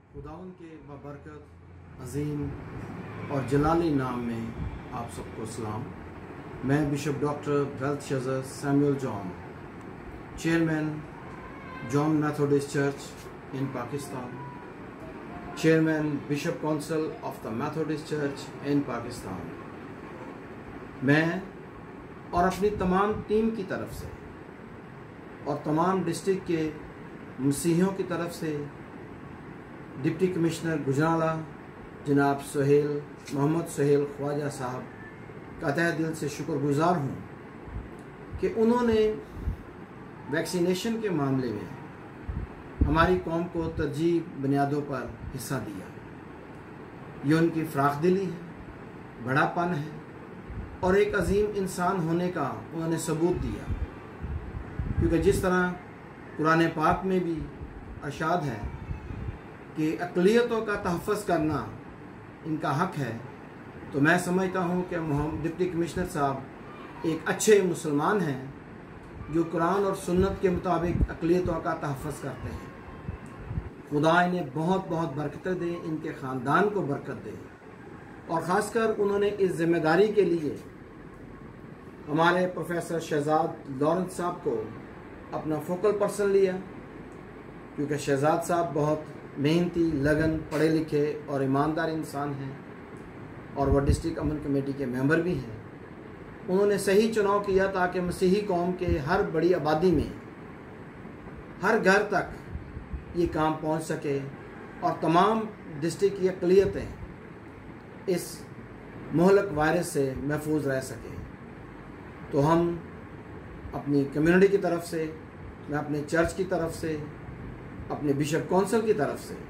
खुदाउन के बबरकत अजीम और जलाली नाम में आप सबको सलाम। मैं bishop doctor Belteshazzar Samuel John, chairman John Methodist church in Pakistan, chairman bishop council of the Methodist church in Pakistan, मैं और अपनी तमाम टीम की तरफ से और तमाम डिस्ट्रिक्ट के मसीहियों की तरफ से डिप्टी कमिश्नर गुजराला जनाब मोहम्मद सुहेल ख्वाजा साहब का तहे दिल से शुक्रगुजार हूँ कि उन्होंने वैक्सीनेशन के मामले में हमारी कौम को तरजीह बुनियादों पर हिस्सा दिया। ये उनकी फ़राख़दिली है, बड़ापन है और एक अजीम इंसान होने का उन्होंने सबूत दिया, क्योंकि जिस तरह कुरान पाक में भी अरशाद है कि अक़लियतों का तहफ़्फ़ुज़ करना इनका हक़ है, तो मैं समझता हूँ कि डिप्टी कमिश्नर साहब एक अच्छे मुसलमान हैं जो कुरान और सुन्नत के मुताबिक अक़लियतों का तहफ़्फ़ुज़ करते हैं। खुदा इन्हें बहुत बहुत बरकतें दे, इनके ख़ानदान को बरकत दे, और ख़ासकर उन्होंने इस ज़िम्मेदारी के लिए हमारे प्रोफेसर शहजाद लॉरेंस साहब को अपना फोकल पर्सन लिया, क्योंकि शहजाद साहब बहुत मेहनती, लगन, पढ़े लिखे और ईमानदार इंसान हैं और वह डिस्ट्रिक्ट अमन कमेटी के मेंबर भी हैं। उन्होंने सही चुनाव किया ताकि मसीही कौम के हर बड़ी आबादी में, हर घर तक ये काम पहुंच सके और तमाम डिस्ट्रिक्ट की अक़लियतें इस मोहलक वायरस से महफूज रह सकें। तो हम अपनी कम्युनिटी की तरफ से, मैं अपने चर्च की तरफ से, अपने बिशप काउंसिल की तरफ से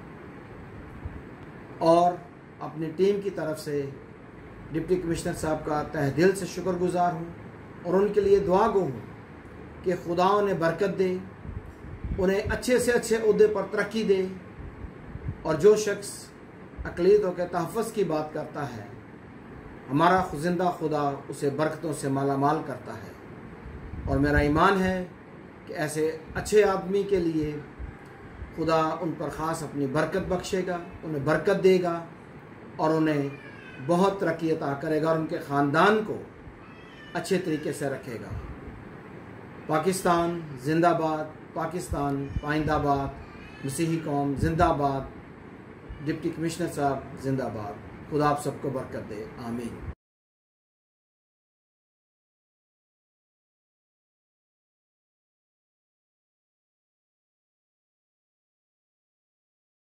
और अपनी टीम की तरफ से डिप्टी कमिश्नर साहब का तहे दिल से शुक्रगुजार हूँ और उनके लिए दुआ गो हूँ कि खुदा उन्हें बरकत दे, उन्हें अच्छे से अच्छे ओहदे पर तरक्की दे, और जो शख्स अक़लियतों के तहफ़्फ़ुज़ की बात करता है, हमारा ज़िंदा खुदा उसे बरकतों से माला माल करता है। और मेरा ईमान है कि ऐसे अच्छे आदमी के लिए खुदा उन पर ख़ास अपनी बरकत बख्शेगा, उन्हें बरकत देगा और उन्हें बहुत तरक्की अता करेगा और उनके ख़ानदान को अच्छे तरीके से रखेगा। पाकिस्तान जिंदाबाद, पाकिस्तान पाइंदाबाद, मसीही कौम जिंदाबाद, डिप्टी कमिश्नर साहब जिंदाबाद। खुदा आप सबको बरकत दे, आमीन।